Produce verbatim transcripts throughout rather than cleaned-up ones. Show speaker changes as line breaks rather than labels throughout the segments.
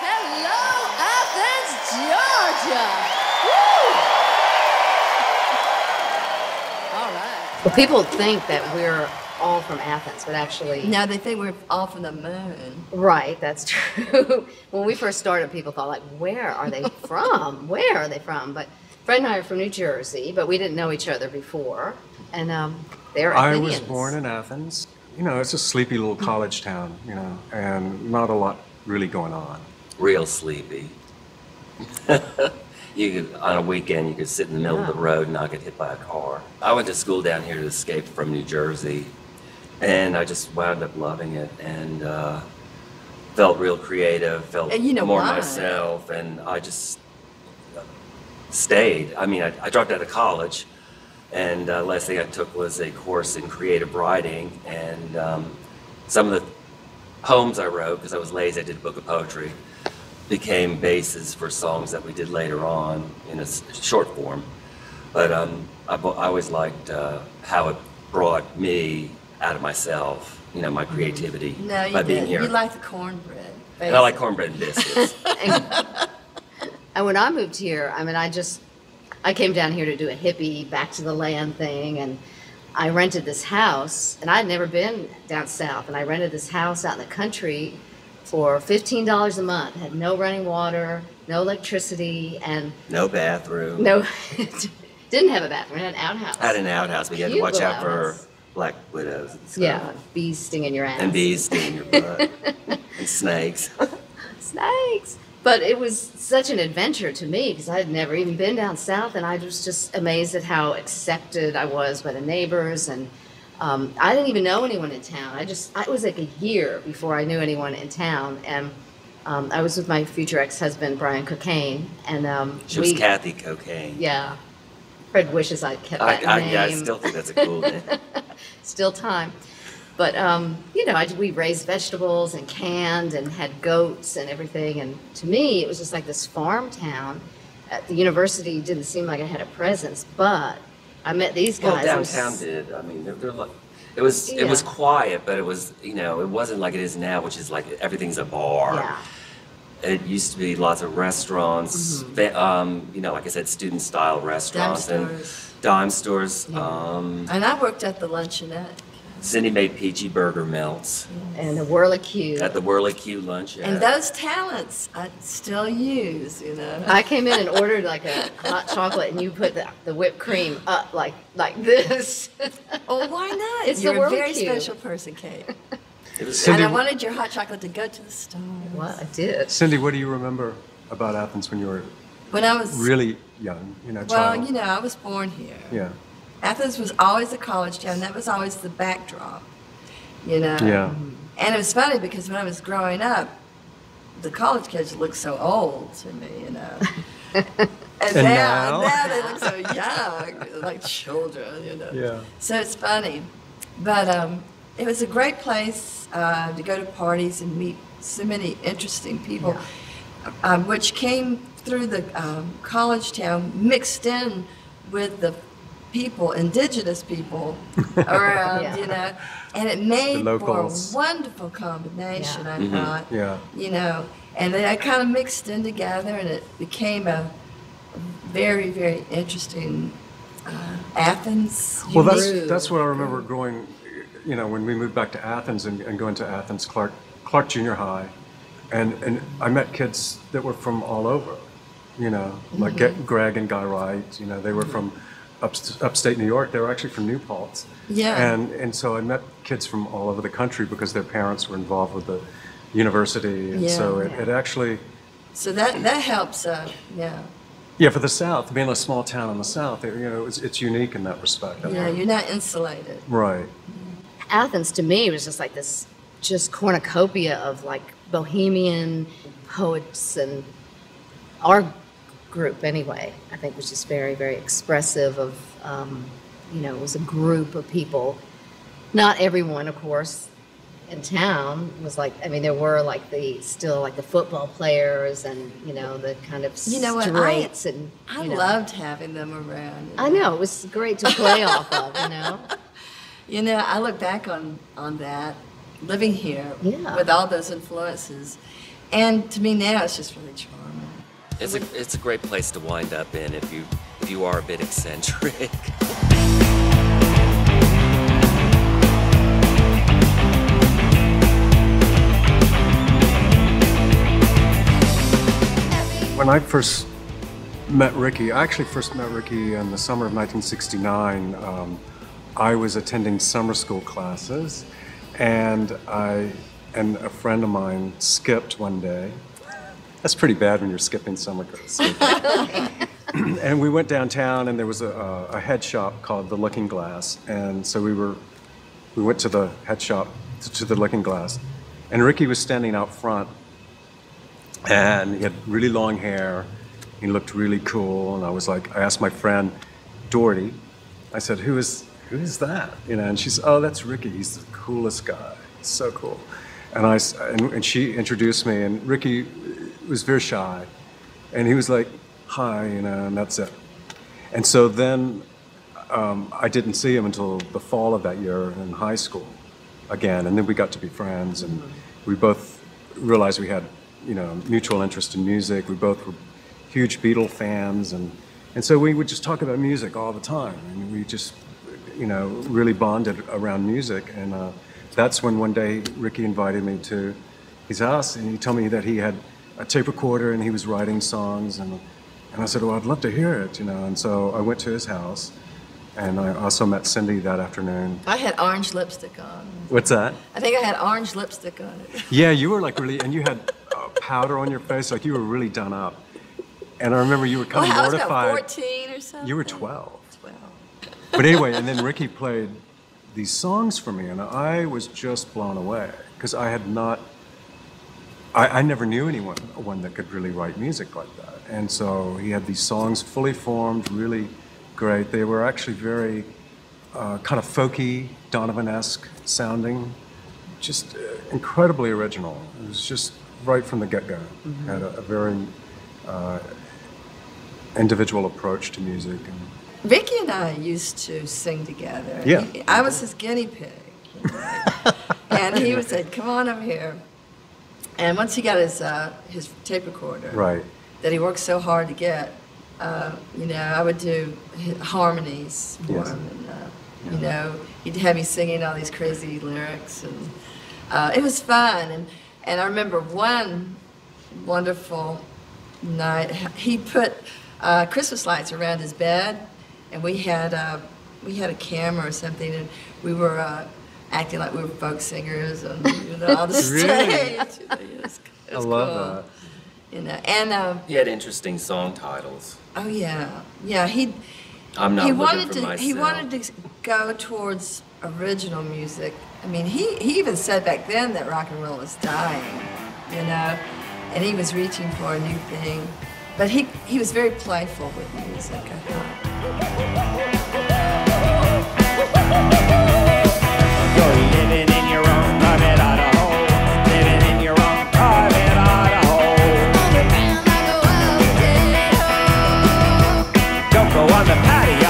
Hello, Athens, Georgia. Woo! All right. Well, people think that we're all from Athens, but actually...
No, they think we're all from the moon.
Right, that's true. When we first started, people thought, like, where are they from? Where are they from? But Fred and I are from New Jersey, but we didn't know each other before. And um, they're Athenians.
I was born in Athens. You know, it's a sleepy little college town, you know, and not a lot really going on.
Real sleepy. You could, on a weekend, you could sit in the middle
Yeah.
of the road and not get hit by a car. I went to school down here to escape from New Jersey, and I just wound up loving it, and uh, felt real creative, felt
And you know
more
why?
myself, and I just stayed. I mean, I, I dropped out of college, and uh, last thing I took was a course in creative writing, and um, some of the poems I wrote, because I was lazy, I did a book of poetry, became bases for songs that we did later on in a s- short form. But um, I, bo- I always liked uh, how it brought me out of myself, you know, my creativity
No, you
by being
didn't.
here.
You like the cornbread.
And I like cornbread and biscuits.
And, and when I moved here, I mean, I just, I came down here to do a hippie back to the land thing, and I rented this house, and I'd never been down south, and I rented this house out in the country for fifteen dollars a month. Had no running water, no electricity, and
No bathroom.
no, didn't have a bathroom. It had an outhouse.
Had an outhouse, but you had to
Cute
watch
little
out for
outhouse.
black widows and stuff.
Yeah, bees stinging your ass.
And bees stinging your butt. And snakes.
Snakes. But it was such an adventure to me because I had never even been down south, and I was just amazed at how accepted I was by the neighbors. And um, I didn't even know anyone in town. I just, it was like a year before I knew anyone in town. And um, I was with my future ex-husband, Brian Cocaine. And um,
She
we,
was Kathy Cocaine.
Yeah. Fred wishes I'd kept
I,
that
I,
name.
yeah, I still think that's a cool name.
Still time. But, um, you know, I, we raised vegetables and canned and had goats and everything. And to me, it was just like this farm town. At the university didn't seem like I had a presence, but I met these guys.
Well,
It was-
downtown did. I mean, they're, they're like, it was it was
Yeah.
quiet, but it was, you know, it wasn't like it is now, which is like everything's a bar.
Yeah.
It used to be lots of restaurants,
Mm-hmm.
fa- um, you know, like I said, student-style restaurants
Dime
and
stores.
dime stores. Um,
And I worked at the luncheonette.
Cindy made peachy burger melts
And the whirlicue.
at the Whirlicue lunch.
And those talents I still use, you know.
I came in and ordered like a hot chocolate, and you put the, the whipped cream up like like this.
Oh, why not?
It's the
You're a very
whirlicue.
special person, Kate.
It was,
Cindy,
And I wanted your hot chocolate to go to the stars.
What I did.
Cindy, what do you remember about Athens when you were
When I was
really young, you know,
well,
child?
you know, I was born here.
Yeah.
Athens was always a college town. That was always the backdrop, you know.
Yeah.
And it was funny because when I was growing up, the college kids looked so old to me, you know. And,
And
now,
now?
now they look so young, like children, you know.
Yeah.
So it's funny, but um, it was a great place uh, to go to parties and meet so many interesting people, um, which came through the um, college town, mixed in with the people, indigenous people around,
Yeah.
you know, and it made
The
for a
locals.
wonderful combination,
Yeah.
I
Mhm.
thought.
Yeah.
You know, and they kind of mixed in together, and it became a very, very interesting uh, Athens.
Well, that's
unique-
that's what I remember going. You know, when we moved back to Athens and, and going to Athens Clark Clark Junior High, and and I met kids that were from all over. You know, like
Mm-hmm.
Ge- Greg and Guy Wright. You know, they were from up, upstate New York. They were actually from New Paltz.
Yeah.
And and so I met kids from all over the country because their parents were involved with the university, and so
Yeah.
it, it actually.
So that that helps. Uh, yeah.
Yeah, for the South, being a small town in the South, it, you know, it's, it's unique in that respect. I
Yeah,
think.
you're not insulated.
Right.
Athens to me was just like this, just cornucopia of like bohemian poets, and our group anyway, I think was just very, very expressive of, um, you know, it was a group of people. Not everyone, of course, in town was like, I mean, there were like the, still like the football players and, you know, the kind of
You know what, I-
straights and,
I
you know.
loved having them around. you
I know, it was great to play off of, you know.
You know, I look back on, on that, living here
Yeah.
with all those influences, And to me now, it's just really charming.
It's a it's a great place to wind up in if you if you are a bit eccentric.
When I first met Ricky, I actually first met Ricky in the summer of nineteen sixty-nine. Um, I was attending summer school classes, and I and a friend of mine skipped one day. That's pretty bad when you're skipping summer school. And we went downtown, and there was a, a head shop called The Looking Glass, and so we were we went to the head shop to, to the Looking Glass, and Ricky was standing out front. And he had really long hair. He looked really cool. And I was like, I asked my friend, Doherty, I said, who is who is that? You know, and she said, oh, that's Ricky. He's the coolest guy. He's so cool. And I and, and she introduced me, and Ricky was very shy. And he was like, hi, you know, and that's it. And so then um, I didn't see him until the fall of that year in high school again. And then we got to be friends, and we both realized we had, you know, mutual interest in music. We both were huge Beatle fans, and and so we would just talk about music all the time. And we just, you know, really bonded around music. And uh, that's when one day Ricky invited me to his house, and he told me that he had a tape recorder and he was writing songs. And and I said, well, I'd love to hear it, you know. And so I went to his house, and I also met Cindy that afternoon.
I had orange lipstick on.
What's that?
I think I had orange lipstick on it.
Yeah, you were like really, and you had powder on your face, like you were really done up. And I remember you were kind
well,
of mortified.
I was about fourteen or something.
You were twelve.
twelve.
But anyway, and then Ricky played these songs for me, and I was just blown away because I had not, I, I never knew anyone one that could really write music like that. And so he had these songs fully formed, really great. They were actually very uh, kind of folky, Donovan-esque sounding, just uh, incredibly original. It was just right from the get-go. Mm-hmm. Had a, a very uh, individual approach to music. And
Vicky and I used to sing together.
Yeah.
He, I was his guinea pig. You know? And he would say, come on over here. And once he got his uh, his tape recorder,
right,
that he worked so hard to get, uh, you know, I would do harmonies for
yes.
him. And, uh, you know, he'd have me singing all these crazy lyrics. And uh, it was fun. And, and I remember one wonderful night, he put uh, Christmas lights around his bed. And we had uh, we had a camera or something, and we were uh, acting like we were folk singers and you know on the
Really?
stage. You know, it was, it was
I love
cool.
that.
You know, and um,
He had interesting song titles.
oh yeah, yeah. He
I'm not
he
looking
wanted
for
to
myself.
he wanted to go towards original music. I mean, he he even said back then that rock and roll was dying. You know, and he was reaching for a new thing. But he he was very playful with music, I thought.
You're living in your own private Idaho, living in your own private Idaho. Don't go on the patio.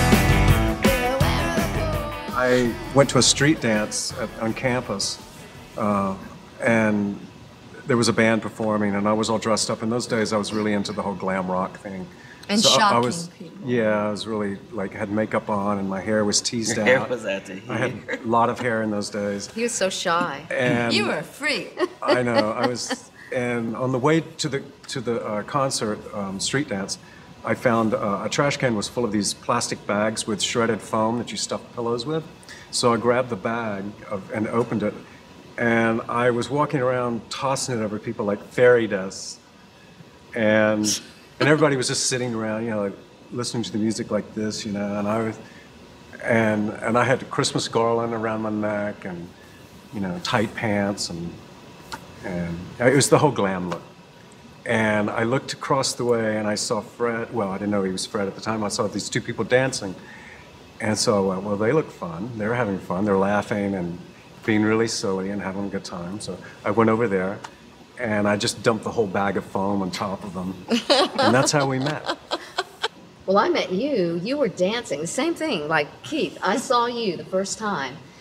I went to a street dance at, on campus, uh, and there was a band performing, and I was all dressed up. In those days, I was really into the whole glam rock thing.
And
so I- I
shocking
was,
people.
Yeah, I was really, like, had makeup on, and my hair was teased
Your
out.
hair was out to here.
I had a lot of hair in those days.
He was so shy.
And
You were a freak.
I know, I was, and on the way to the to the uh, concert, um, street dance, I found uh, a trash can was full of these plastic bags with shredded foam that you stuff pillows with. So I grabbed the bag of, and opened it, and I was walking around tossing it over people like fairy dust, and and everybody was just sitting around, you know, like listening to the music like this, you know, and I was, and and I had a Christmas garland around my neck, and you know, tight pants, and and it was the whole glam look. And I looked across the way, and I saw Fred. Well, I didn't know he was Fred at the time. I saw these two people dancing, and so I went, well, they look fun. They're having fun. They're laughing and being really silly and having a good time. So I went over there, and I just dumped the whole bag of foam on top of them, and that's how we met.
Well, I met you. You were dancing. The same thing, like Keith. I saw you the first time,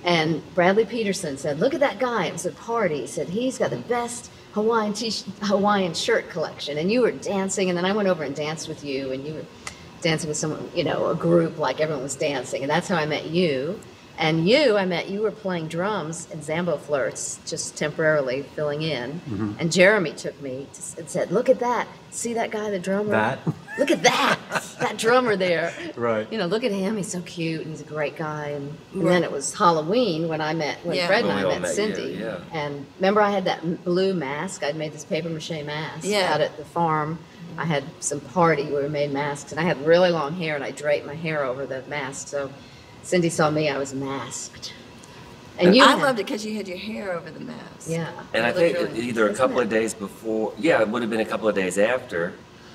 And Bradley Peterson said, look at that guy. It was a party. He said, he's got the best Hawaiian t- Hawaiian shirt collection. And you were dancing, and then I went over and danced with you, and you were dancing with someone, you know, a group, like everyone was dancing. And that's how I met you. And you, I met, you were playing drums in Zambo Flirts, just temporarily filling in. Mm-hmm. And Jeremy took me to, and said, look at that. See that guy, the drummer?
That?
Look at that. That drummer there.
Right.
You know, look at him. He's so cute, and he's a great guy. And, and then it was Halloween when I met, when
Yeah.
Fred
When
and
we
I
all
met
met
Cindy.
you, yeah.
And remember, I had that m- blue mask. I'd made this paper mache mask
Yeah.
out at the farm. I had some party where we made masks, and I had really long hair, and I draped my hair over the mask. So Cindy saw me, I was masked. And you
I
had-
loved it because you had your hair over the mask.
Yeah.
And I
It
think
looked really-
either a
isn't
couple
it?
of days before, yeah, it would have been a couple of days after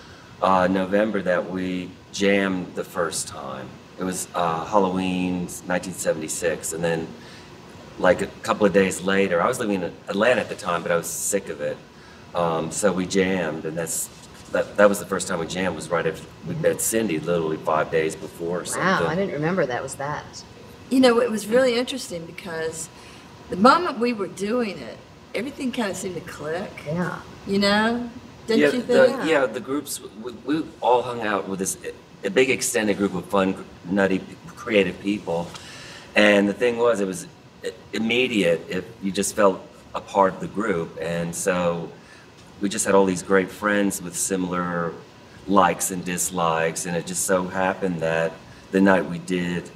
uh, November that we jammed the first time. It was uh, Halloween nineteen seventy-six, and then like a couple of days later, I was living in Atlanta at the time, but I was sick of it. Um, so we jammed, and that's that. That was the first time we jammed. Was right after we met Cindy, literally five days before or something.
Wow, I didn't remember that was that.
You know, it was really interesting because the moment we were doing it, everything kind of seemed to click.
Yeah.
You know? Didn't
yeah,
you
the,
think?
yeah, the groups, we, we all hung out with this, a big extended group of fun, nutty, creative people. And the thing was, it was immediate if you just felt a part of the group. And so we just had all these great friends with similar likes and dislikes. And it just so happened that the night we did,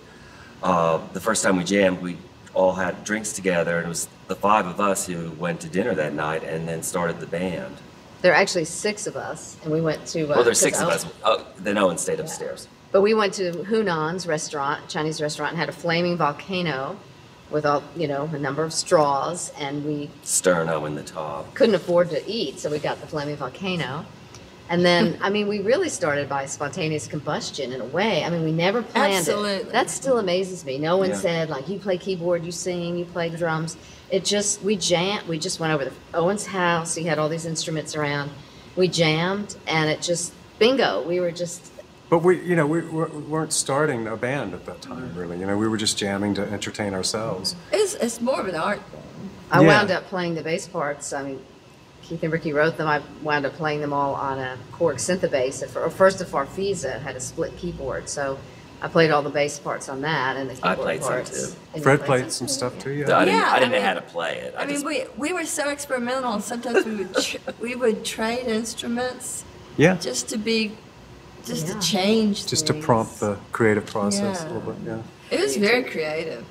uh, the first time we jammed, we all had drinks together. And it was the five of us who went to dinner that night and then started the band.
There are actually six of us, and we went to. Uh,
Well, there's six
'cause
of
Owen-
us. Oh, then Owen stayed upstairs.
But we went to Hunan's restaurant, Chinese restaurant, and had a flaming volcano with all, you know, a number of straws, and we
Sterno in the top.
couldn't afford to eat, so we got the flaming volcano. And then, I mean, we really started by spontaneous combustion in a way. I mean, we never planned
Absolutely.
it. That still amazes me. No one
Yeah.
said, like, you play keyboard, you sing, you play drums. It just, we jammed, we just went over to Owen's house. He had all these instruments around. We jammed, and it just, bingo, we were just,
But we, you know, we, we weren't starting a band at that time, really. You know, we were just jamming to entertain ourselves.
It's, it's more of an art form.
I
Yeah.
wound up playing the bass parts. I mean, Keith and Ricky wrote them. I wound up playing them all on a Korg synthabass. At fir- or first, a Farfisa had a split keyboard, so I played all the bass parts on that and the
I
keyboard
played some,
parts.
too.
And you
Fred
played
played some stuff too, yeah.
I didn't,
Yeah,
I didn't
I
know
mean-
how to play it. I,
I mean,
just,
we, we were so experimental, and sometimes we would tr- we would trade instruments
Yeah,
just to be, just
Yeah.
to change
just to
things.
prompt the creative process a
Yeah.
little bit, yeah.
It was very creative.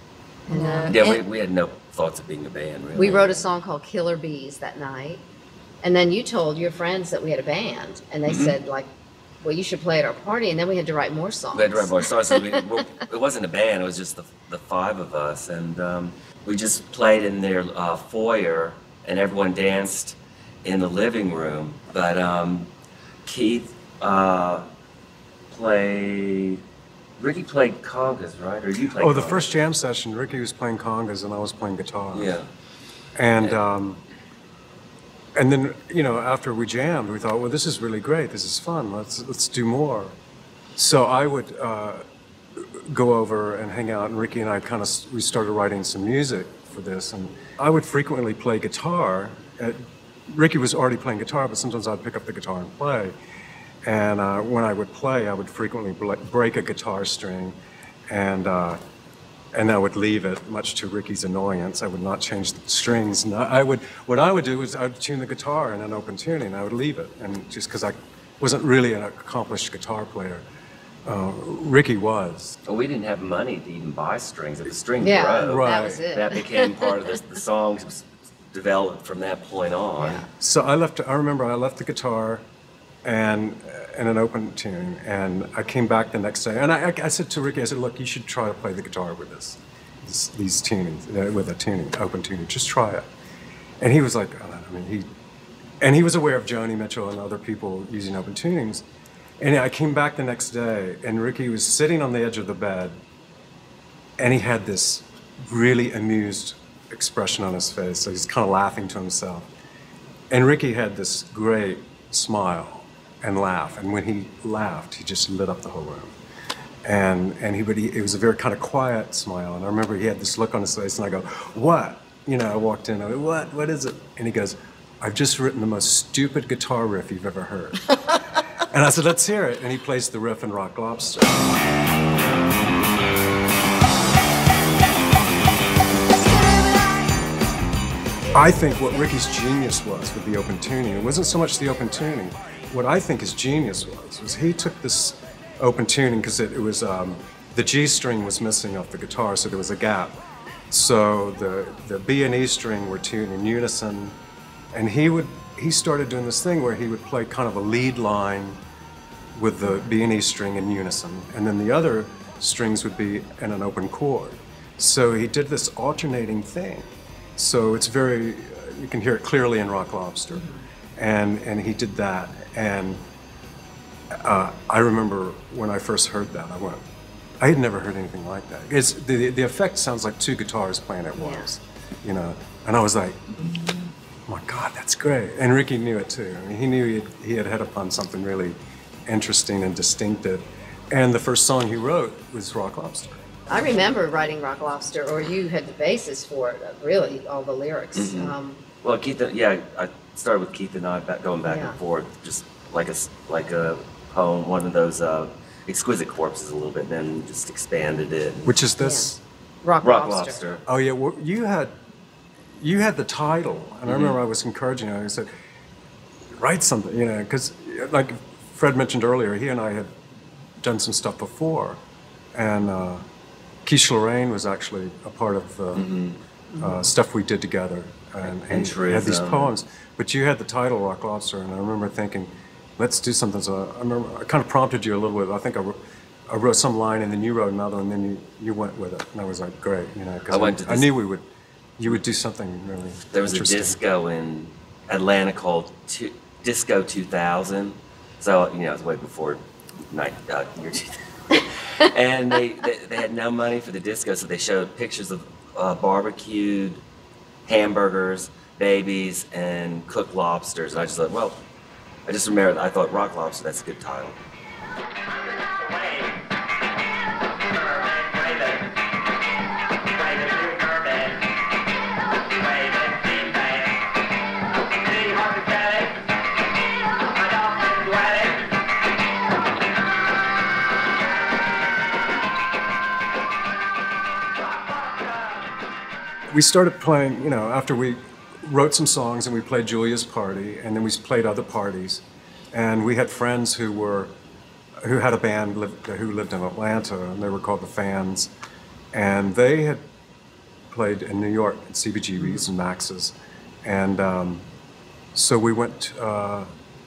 You know?
yeah, we,
And-
we had no thoughts of being a band, really.
We wrote a song called Killer Bees that night. And then you told your friends that we had a band, and they said, like, well, you should play at our party. And then we had to write more songs.
We had to write more songs. So we, well, it wasn't a band, it was just the, the five of us. And um, we just played in their uh, foyer, and everyone danced in the living room. But um, Keith uh, played, Ricky played congas, right? Or you played
Oh, the
congas?
first jam session, Ricky was playing congas and I was playing guitar.
Yeah.
And um, and then, you know, after we jammed, we thought, well, this is really great. This is fun. Let's let's do more. So I would uh, go over and hang out, and Ricky and I kind of we started writing some music for this, and I would frequently play guitar. At, Ricky was already playing guitar, but sometimes I'd pick up the guitar and play. And uh, when I would play, I would frequently bl- break a guitar string, and uh, and I would leave it, much to Ricky's annoyance. I would not change the strings. And I I would, what I would do is I would tune the guitar in an open tuning. I would leave it, and just because I wasn't really an accomplished guitar player, uh, Ricky was.
Well, we didn't have money to even buy strings. If the string
Yeah,
broke,
Right.
that was it.
that became part of the, the songs was developed from that point on.
Yeah.
So I left. I remember I left the guitar, and in an open tune, and I came back the next day, and I, I said to Ricky, I said, look, you should try to play the guitar with this, this these tunings, uh, with a tuning, open tuning. Just try it. And he was like, oh, I mean, he, and he was aware of Joni Mitchell and other people using open tunings. And I came back the next day, and Ricky was sitting on the edge of the bed, and he had this really amused expression on his face. So he's kind of laughing to himself. And Ricky had this great smile and laugh. And when he laughed, he just lit up the whole room. And, and he would, he, it was a very kind of quiet smile. And I remember he had this look on his face, and I go, what? You know, I walked in, I go, what, what is it? And he goes, I've just written the most stupid guitar riff you've ever heard. And I said, let's hear it. And he plays the riff in Rock Lobster. I think what Ricky's genius was with the open tuning, it wasn't so much the open tuning. What I think his genius was, was he took this open tuning, because it, it was, um, the G string was missing off the guitar, so there was a gap. So the, the B and E string were tuned in unison, and he would, he started doing this thing where he would play kind of a lead line with the B and E string in unison, and then the other strings would be in an open chord. So he did this alternating thing. So it's very, uh, you can hear it clearly in Rock Lobster. And, and he did that. And uh, I remember when I first heard that, I went, I had never heard anything like that. It's, the, the effect sounds like two guitars playing at once, yeah. you know. And I was like, oh my God, that's great. And Ricky knew it too. I mean, he knew he had, he had hit upon something really interesting and distinctive. And the first song he wrote was Rock Lobster.
I remember writing Rock Lobster, or you had the basis for it, really, all the lyrics.
Mm-hmm.
um,
Well, Keith, yeah, I started with Keith and I back, going back
Yeah.
and forth, just like a, like a poem, one of those uh, exquisite corpses a little bit, and then just expanded it.
Which is this?
Rock,
Rock
Lobster.
Lobster.
Oh yeah, well, you had, you had the title, and
Mm-hmm.
I remember I was encouraging him. I said, write something, you know, because like Fred mentioned earlier, he and I had done some stuff before, and uh, Quiche Lorraine was actually a part of the
Mm-hmm.
uh, stuff we did together, and,
And
he had these
Truism.
poems. But you had the title Rock Lobster, and I remember thinking, let's do something. So I remember I kind of prompted you a little bit. I think I wrote, I wrote some line, and then you wrote another, and then you, you went with it, and I was like, great, you know, because
I
I,
went to
I
this-
knew we would, you would do something really
There was a
interesting.
disco in Atlanta called two, Disco two thousand. So, you know, it was way before night, uh, year two thousand. And they, they, they had no money for the disco, so they showed pictures of uh, barbecued hamburgers, babies, and cooked lobsters. And I just thought, well, I just remember, I thought Rock Lobster, that's a good title.
We started playing, you know, after we wrote some songs and we played Julia's party, and then we played other parties, and we had friends who were, who had a band lived, who lived in Atlanta, and they were called the Fans, and they had played in New York at C B G B's and Max's, and um, so we went, uh,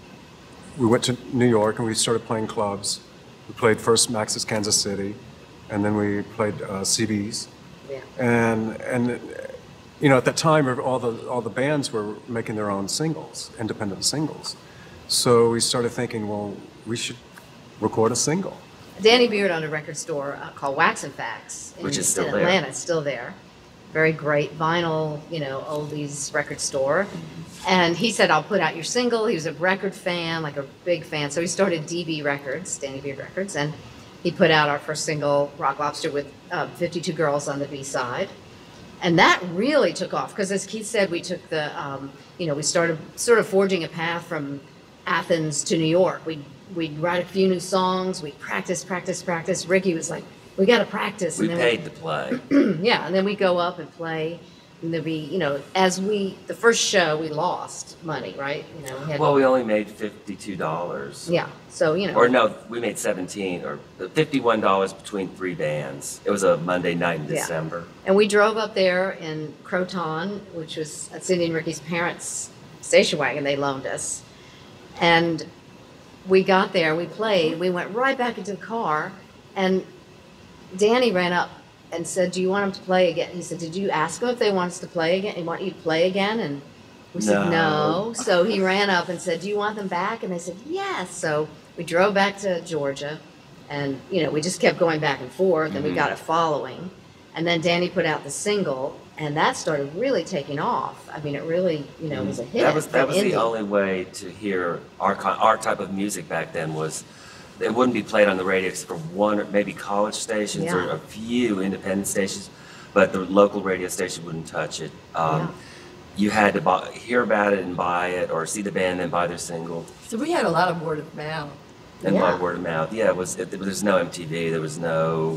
we went to New York and we started playing clubs. We played first Max's Kansas City, and then we played uh, C B's.
Yeah.
And and you know, at that time, all the all the bands were making their own singles, independent singles. So we started thinking, well, we should record a single.
Danny Beard owned a record store uh, called Wax and Facts in,
Which is still
in
there.
Atlanta. It's still there. Very great vinyl, you know, oldies record store. And he said, I'll put out your single. He was a record fan, like a big fan. So he started D B Records, Danny Beard Records, and he put out our first single, Rock Lobster, with uh, fifty-two Girls on the B side. And that really took off because, as Keith said, we took the, um, you know, we started sort of forging a path from Athens to New York. We'd, we'd write a few new songs. We'd practice, practice, practice. Ricky was like, we got to practice.
We
and then
paid to play.
yeah, and then we go up and play. And there'd be, you know, as we, the first show, we lost money, right? You know, we had,
Well, we only made fifty-two dollars.
yeah, so, you know.
Or no, we made seventeen or fifty-one dollars between three bands. It was a Monday night in
Yeah.
December.
And we drove up there in Croton, which was at Cindy and Ricky's parents' station wagon they loaned us. And we got there, we played, we went right back into the car, and Danny ran up and said, do you want them to play again? He said, did you ask them if they want us to play again? They want you to play again? And we said,
No.
no. So he ran up and said, do you want them back? And they said, yes. So we drove back to Georgia, and, you know, we just kept going back and forth, and we got a following. And then Danny put out the single, and that started really taking off. I mean, it really, you know, was a hit.
That was that
for
was the
indie.
only way to hear our ki- our type of music back then was it wouldn't be played on the radio except for one or maybe college stations
Yeah.
or a few independent stations, but the local radio station wouldn't touch it. Um,
Yeah.
You had to buy, hear about it and buy it, or see the band and buy their single,
So we had a lot of word of mouth.
and
Yeah.
by word of mouth. Yeah, it was. It, there was no M T V. There was no.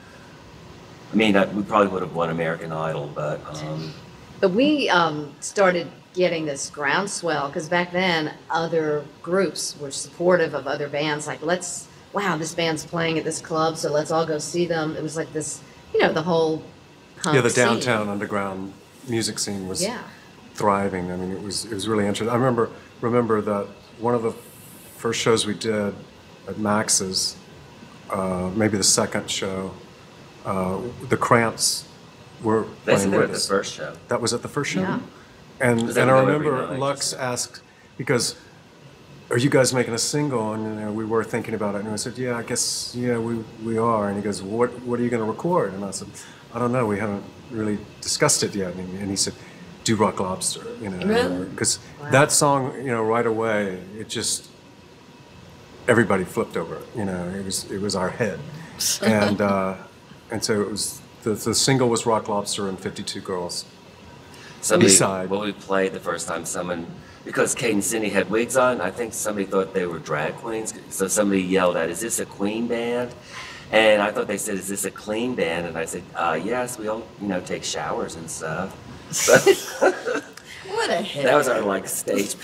I mean, I, we probably would have won American Idol, but um,
But we um, started getting this groundswell because back then other groups were supportive of other bands. Like, let's, wow, this band's playing at this club, so let's all go see them. It was like this, you know, the whole punk
Yeah, the
scene.
downtown underground music scene was
Yeah.
thriving. I mean, it was it was really interesting. I remember remember that one of the first shows we did at Max's, uh, maybe the second show, uh, the Cramps were
they
playing
said they were
with
at the
us.
first show.
That was at the first show?
Yeah.
And,
Was that
and I
go every
remember
night?
Lux asked, because, are you guys making a single? And you know, we were thinking about it. And I said, yeah, I guess, yeah, we, we are. And he goes, what, what are you going to record? And I said, I don't know. We haven't really discussed it yet. And he, and he said, do Rock Lobster, you know.
Really?
Because
Wow.
that song, you know, right away, it just, everybody flipped over it. You know, it was, it was our hit. And, uh, and so it was, the, the single was Rock Lobster and fifty-two Girls.
Somebody,
B-side.
when we played the first time, someone, because Kate and Cindy had wigs on, I think somebody thought they were drag queens. So somebody yelled out, is this a Queen band? And I thought they said, is this a clean band? And I said, uh, yes, we all, you know, take showers and stuff.
What a hit.
That was our, like, stage.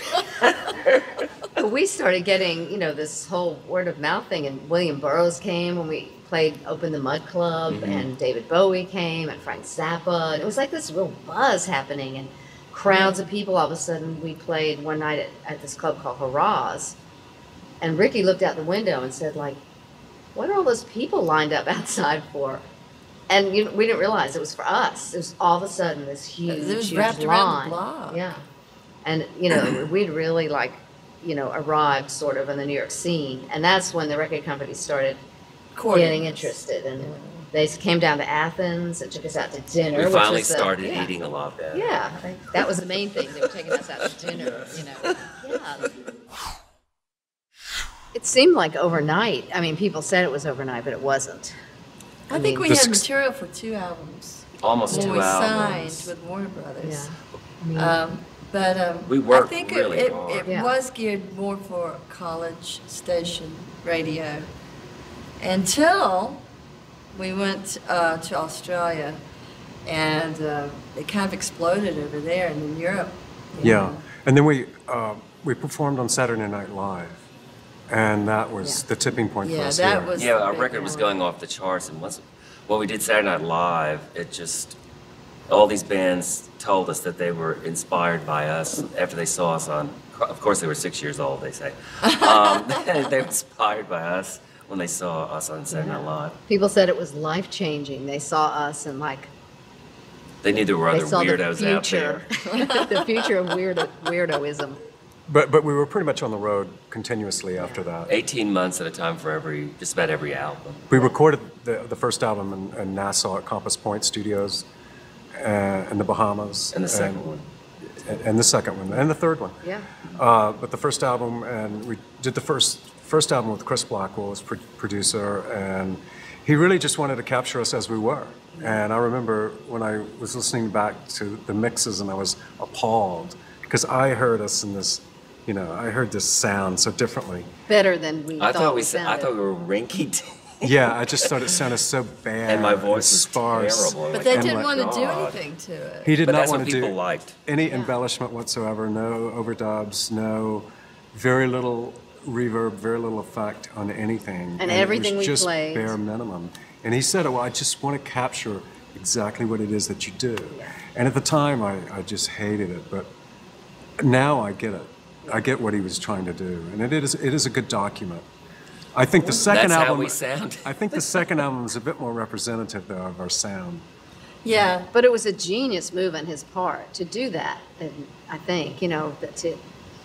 But we started getting, you know, this whole word of mouth thing, and William Burroughs came when we played Open the Mud Club,
Mm-hmm.
and David Bowie came, and Frank Zappa, and it was like this real buzz happening, and crowds of people. All of a sudden, we played one night at, at this club called Hurrah's, and Ricky looked out the window and said, like, what are all those people lined up outside for? And you know, we didn't realize it was for us. It was all of a sudden this huge,
It was
huge
wrapped
line.
around the block.
Yeah, and you know, we'd really like, you know, arrived sort of in the New York scene, and that's when the record company started
Courting
getting
us.
interested, and they came down to Athens and took us out to dinner.
We
which
finally
was the-
started
yeah.
eating a lot better.
Yeah, I think that was the main thing. They were taking us out to dinner, you know. Yeah. It seemed like overnight. I mean, people said it was overnight, but it wasn't.
I think we
The
had
suc-
material for two albums
Almost
when
two
we
albums.
signed with Warner Brothers.
Yeah. I mean,
Um, but um,
We worked
I think
really
it, it,
hard.
it
Yeah.
was geared more for college station radio until we went uh, to Australia, and uh, it kind of exploded over there and in Europe. you
Yeah,
know.
and then we uh, we performed on Saturday Night Live, and that was
Yeah.
the tipping point for
Yeah,
us
that
here.
was-
Yeah, our
big
record was
one.
going off the charts, and once when we did Saturday Night Live, it just all these bands told us that they were inspired by us after they saw us on. Of course, they were six years old. They say um, they were inspired by us when they saw us on Saturday Night Live.
people said it was life changing. They saw us and like
They knew there were
they
other
saw the
weirdos out there.
future, the future of weirdo, weirdoism.
But but we were pretty much on the road continuously after that.
Eighteen months at a time for every, just about every album.
We recorded the the first album in, in Nassau at Compass Point Studios, uh, in the Bahamas,
And the second one.
and, and the second one, and the third one.
Yeah.
Uh, but the first album, and we did the first first album with Chris Blackwell as pro- producer, and he really just wanted to capture us as we were. And I remember when I was listening back to the mixes, and I was appalled because I heard us in this, you know, I heard this sound so differently.
Better than we
I
thought,
thought
we
we, sa- I
sounded.
thought we were rinky.
Yeah, I just thought it sounded so bad.
And my voice was
sparse.
terrible.
But they
And
didn't
like,
want to do
God.
anything to it.
He did
But
not
that's
want
what
to do
people liked.
any
Yeah.
embellishment whatsoever, no overdubs, no very little reverb, very little effect on anything.
And
it
everything
was
we
just
played.
bare minimum. And he said, well, I just want to capture exactly what it is that you do.
Yeah.
And at the time, I, I just hated it. But now I get it. I get what he was trying to do. And it is, it is a good document. I think the second
That's how
album.
we sound.
I think the second album is a bit more representative, though, of our sound.
Yeah.
But it was a genius move on his part to do that. And I think, you know, that to,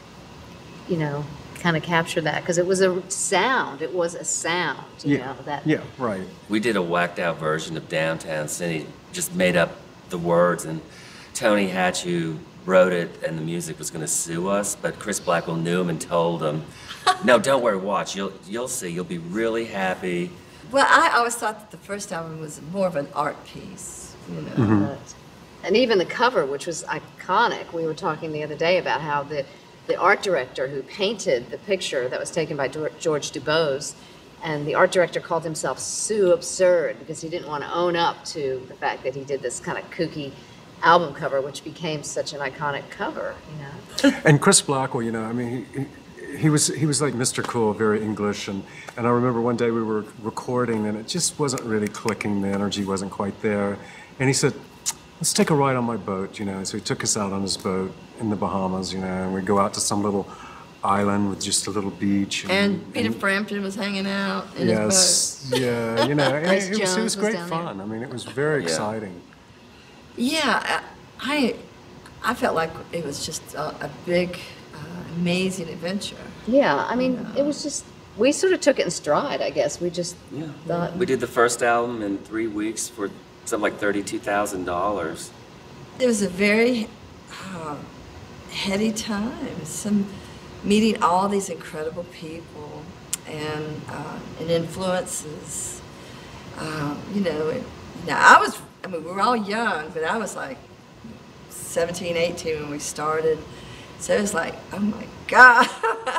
you know, kind of capture that because it was a sound. It was a sound, you know, that.
Yeah, right.
We did a whacked out version of Downtown City, just made up the words, and Tony Hatch, who wrote it and the music was going to sue us, but Chris Blackwell knew him and told him, no, don't worry, watch, you'll, you'll see, you'll be really happy.
Well, I always thought that the first album was more of an art piece, you know.
Mm-hmm.
But- and even the cover, which was iconic. We were talking the other day about how the, the art director who painted the picture that was taken by George Dubose, and the art director called himself Sue Absurd because he didn't want to own up to the fact that he did this kind of kooky album cover, which became such an iconic cover, you know.
And Chris Blackwell, you know, I mean, he, he, he was he was like Mister Cool, very English, and, and I remember one day we were recording and it just wasn't really clicking, the energy wasn't quite there, and he said, let's take a ride on my boat, you know. So he took us out on his boat in the Bahamas, you know, and we'd go out to some little island with just a little beach. And,
And Peter Frampton was hanging out in
yes,
his boat.
yeah, you know, and
Grace
it, it was, it
Jones
was
was
great
down there.
fun. I mean, it was very
Yeah.
exciting.
Yeah, I, I felt like it was just a, a big, uh, amazing adventure.
Yeah, I mean, it was just, we sort of took it in stride, I guess. We just
Yeah.
thought,
We did the first album in three weeks for something like thirty-two thousand dollars.
It was a very uh, heady time. Some meeting all these incredible people and uh, and influences. Um, you know, it, now I was. I mean, we were all young, but I was like seventeen, eighteen when we started. So it was like, oh my God.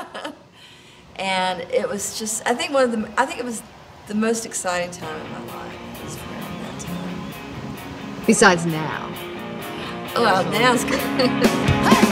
And it was just. I think one of the. I think it was the most exciting time in my life. It was around that time.
besides now.
Well, now it's good.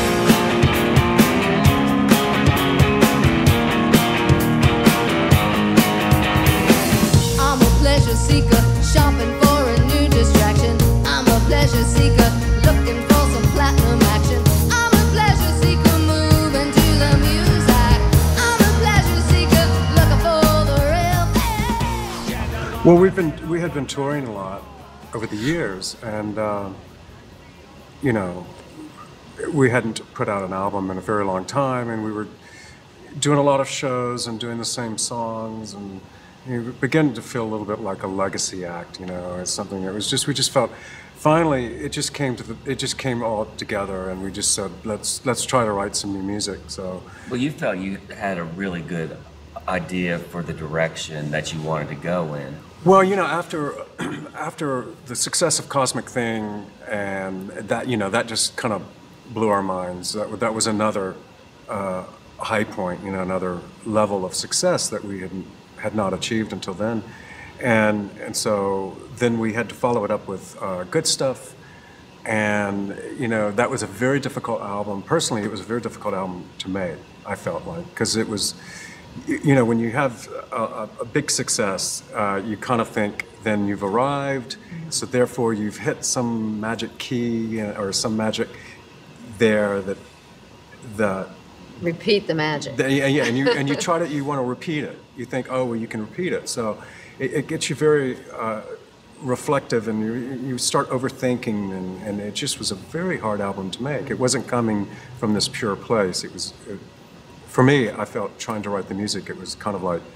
I'm a pleasure seeker, shopping for a new distraction. I'm a pleasure seeker, looking for some platinum action. I'm a pleasure seeker, moving to the music. I'm a pleasure seeker, looking for the real thing.
Well, we've been we had been touring a lot over the years, and um, you know, we hadn't put out an album in a very long time, and we were doing a lot of shows and doing the same songs, and you know, began to feel a little bit like a legacy act. You know, it's something that was just we just felt. Finally, it just came to the it just came all together, and we just said let's let's try to write some new music. So.
Well, you felt you had a really good idea for the direction that you wanted to go in.
Well, you know, after after the success of Cosmic Thing, and that, you know, that just kind of blew our minds. That that was another uh, high point, you know, another level of success that we had had not achieved until then, and and so then we had to follow it up with uh, Good Stuff, and you know, that was a very difficult album. Personally, it was a very difficult album to make. I felt like, because it was. You know, when you have a, a big success, uh, you kind of think then you've arrived, so therefore you've hit some magic key or some magic there that that
Repeat the magic.
that- yeah, yeah, and you and you try to you want to repeat it. You think, oh well, you can repeat it, so it, it gets you very uh, reflective, and you you start overthinking, and, and it just was a very hard album to make. It wasn't coming from this pure place. It was. It, For me, I felt trying to write the music, it was kind of like,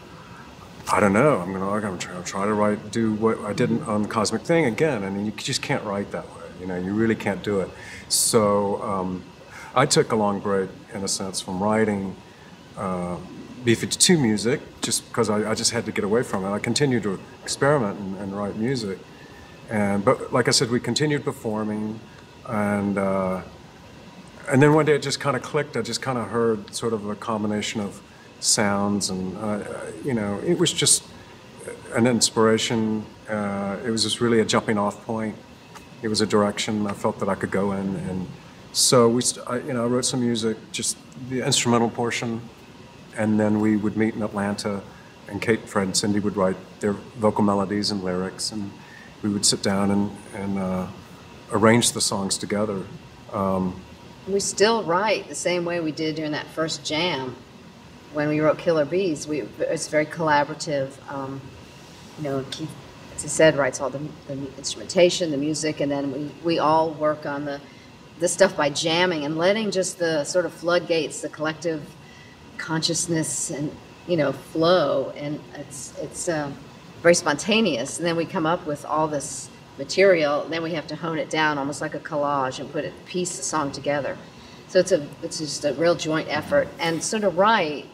I don't know, I'm gonna, I'm gonna try, try to write, do what I did on the Cosmic Thing again, and you just can't write that way, you know, you really can't do it. So um, I took a long break, in a sense, from writing uh, B fifty-two music, just because I, I just had to get away from it. I continued to experiment and, and write music, and but like I said, we continued performing, and. Uh, And then one day it just kind of clicked. I just kind of heard sort of a combination of sounds, and uh, you know, it was just an inspiration. Uh, it was just really a jumping off point. It was a direction I felt that I could go in, and so we, st- I, you know, I wrote some music, just the instrumental portion, and then we would meet in Atlanta, and Kate, Fred, and Cindy would write their vocal melodies and lyrics, and we would sit down and and uh, arrange the songs together. Um,
We still write the same way we did during that first jam when we wrote Killer Bees. We, it's very collaborative. Um, you know, Keith, as I said, writes all the, the instrumentation, the music, and then we, we all work on the, the stuff by jamming and letting just the sort of floodgates, the collective consciousness and, you know, flow. And it's, it's uh, very spontaneous. And then we come up with all this material. Then we have to hone it down almost like a collage and put it, piece the song together. So it's a it's just a real joint effort. And so to write,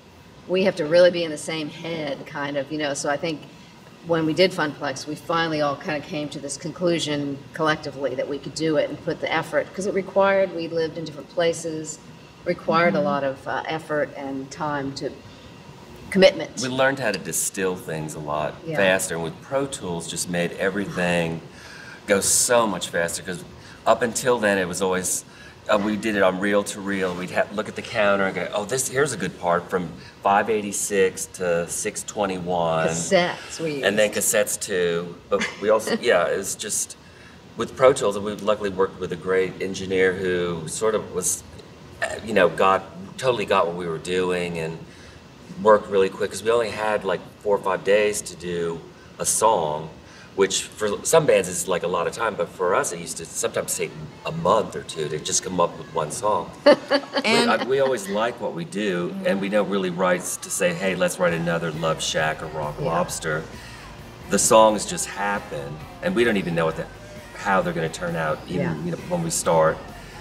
we have to really be in the same head, kind of, you know. So I think when we did Funplex, we finally all kind of came to this conclusion collectively that we could do it and put the effort, because it required, we lived in different places, required mm-hmm. a lot of uh, effort and time to commitment.
We learned how to distill things a lot yeah. faster, and with Pro Tools just made everything go so much faster, because up until then it was always, Uh, we did it on reel to reel. We'd have, look at the counter and go, oh, this here's a good part from five eighty-six to six twenty-one.
Cassettes we used.
And then cassettes too. But we also, yeah, it's just, with Pro Tools, we luckily worked with a great engineer who sort of was, you know, got, totally got what we were doing and worked really quick, because we only had like four or five days to do a song, which for some bands is like a lot of time, but for us it used to sometimes take a month or two to just come up with one song. And we, I, we always like what we do, and we don't really write to say, hey, let's write another Love Shack or Rock
yeah.
Lobster. The songs just happen, and we don't even know what the, how they're going to turn out even
yeah.
you know, when we start.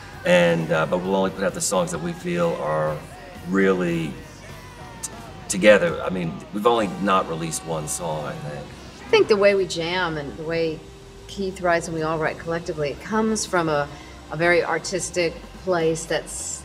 And uh, but we'll only put out the songs that we feel are really t together. I mean, we've only not released one song, I think.
I think the way we jam and the way Keith writes and we all write collectively, it comes from a, a very artistic place that's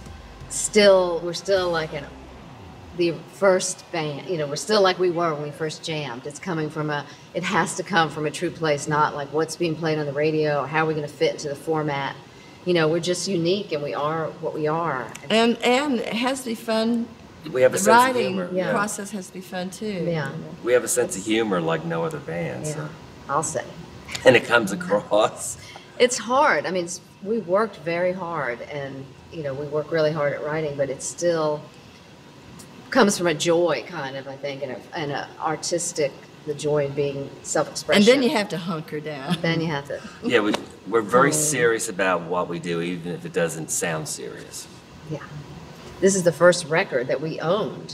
still, we're still like in the first band, you know, we're still like we were when we first jammed. It's coming from a, it has to come from a true place, not like what's being played on the radio or how are we going to fit into the format. You know, we're just unique and we are what we are.
And, and it has to be fun.
We have a
the
sense
writing
of humor.
yeah. process has to be fun too.
Yeah.
We have a sense of humor like no other band.
Yeah,
So.
I'll say.
And it comes across.
It's hard. I mean, it's, we worked very hard, and you know, we work really hard at writing, but it still comes from a joy, kind of, I think, and a, and a artistic, the joy of being self-expression.
And then you have to hunker down.
Then you have to.
Yeah, we, we're very serious about what we do, even if it doesn't sound serious.
Yeah. This is the first record that we owned.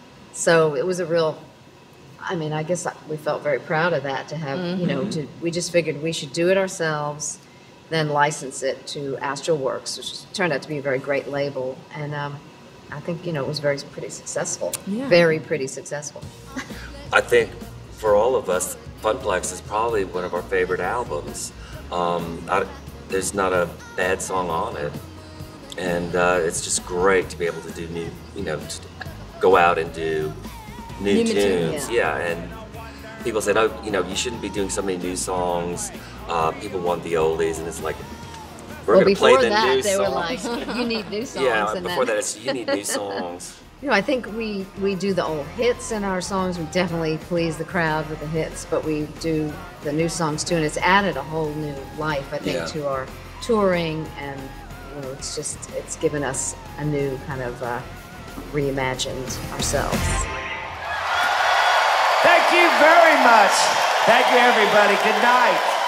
So it was a real, I mean, I guess we felt very proud of that, to have, mm-hmm. you know, to, we just figured we should do it ourselves, then license it to Astral Works, which turned out to be a very great label. And um, I think, you know, it was very pretty successful.
Yeah.
Very pretty successful.
I think for all of us, Funplex is probably one of our favorite albums. Um, I, there's not a bad song on it. And uh, it's just great to be able to do new, you know, to go out and do new,
New
tunes.
material,
yeah.
yeah, and people said, oh, you know, you shouldn't be doing so many new songs. Uh, people want the oldies, and it's like, we're
Well,
going to play
before
the
that,
new
they
songs.
were like, you need new songs.
yeah,
and
before
then,
that, it's, you need new songs.
You know, I think we, we do the old hits in our songs. We definitely please the crowd with the hits, but we do the new songs too, and it's added a whole new life, I think,
Yeah.
to our touring, and you know, it's just, it's given us a new kind of uh, reimagined ourselves.
Thank you very much. Thank you, everybody. Good night.